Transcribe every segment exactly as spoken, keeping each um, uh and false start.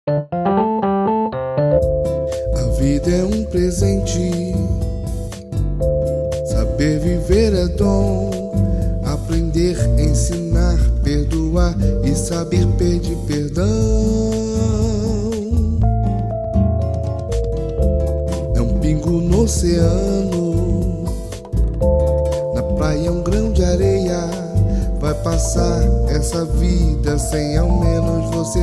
A vida é um presente, saber viver é dom, aprender, ensinar, perdoar e saber pedir perdão. É um pingo no oceano, na praia um grão de areia. Vai passar essa vida sem ao menos você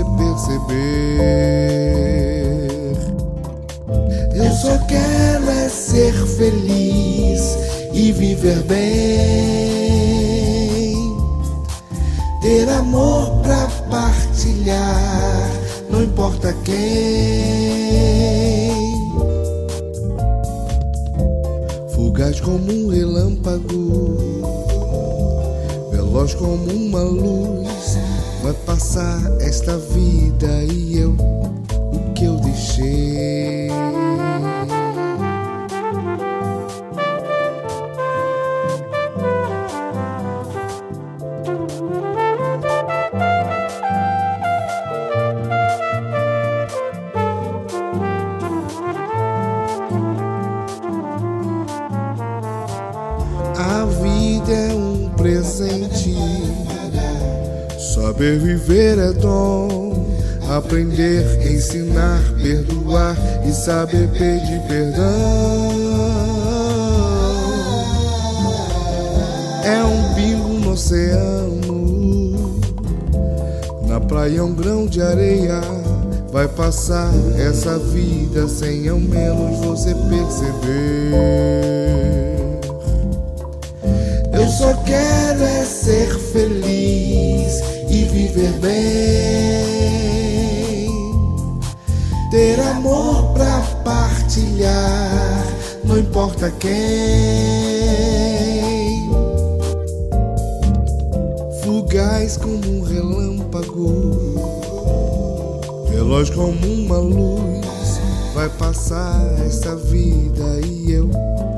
perceber. Eu só quero é ser feliz e viver bem, ter amor pra partilhar, não importa quem. Fugaz como um relâmpago, veloz como uma luz, vai passar esta vida e eu, o que eu deixei. A vida é um presente, saber viver é dom, aprender, ensinar, perdoar e saber pedir perdão. É um pingo no oceano, na praia um grão de areia. Vai passar essa vida sem ao menos você perceber. Eu só quero é ser feliz e viver bem, ter amor pra partilhar, não importa quem. Fugaz como um relâmpago, veloz como uma luz, vai passar essa vida e eu